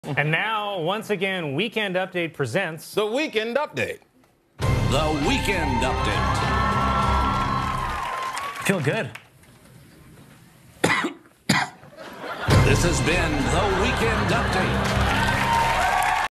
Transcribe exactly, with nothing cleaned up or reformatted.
And now, once again, Weekend Update presents... The Weekend Update. The Weekend Update. I feel good. This has been The Weekend Update.